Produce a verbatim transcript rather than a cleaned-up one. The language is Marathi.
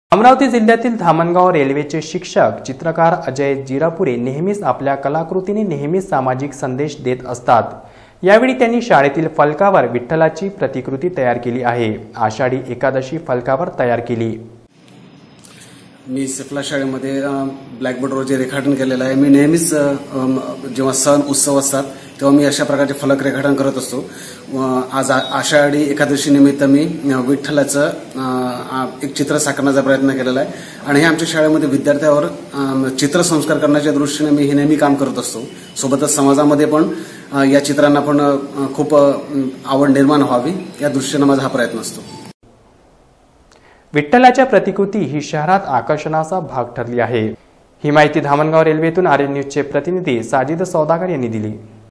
अमरावती जिल्ह्यातील धामणगाव रेल्वेचे शिक्षक चित्रकार अजय जिरापुरे नेहमीच आपल्या कलाकृतीने नेहमीच सामाजिक संदेश देत असतात। यावेळी त्यांनी शाळेतील फलकावर विठ्ठलाची प्रतिकृती तयार केली आहे। आषाढी एकादशी फलकावर तयार केली। मी सिफला शाळेमध्ये ब्लॅकबोर्डवर जे रेखाटन केलेलं आहे, मी नेहमीच जेव्हा सण उत्सव असतात तेव्हा मी अशा प्रकारचे फलक रेखाटन करत असतो। आज आषाढी एकादशी निमित्त मी विठ्ठलाचं एक चित्र साकारण्याचा प्रयत्न केलेला आहे आणि हे आमच्या शाळेमध्ये विद्यार्थ्यांवर चित्रसंस्कार करण्याच्या दृष्टीने मी हे नेहमी काम करत असतो। सोबतच समाजामध्ये पण या चित्रांना पण खूप आवड निर्माण व्हावी या दृष्टीने माझा हा प्रयत्न असतो। विठ्ठलाच्या प्रतिकृती ही शहरात आकर्षणाचा भाग ठरली आहे। ही माहिती धामणगाव रेल्वेतून आर्य न्यूजचे प्रतिनिधी साजिद सौदागर यांनी दिली।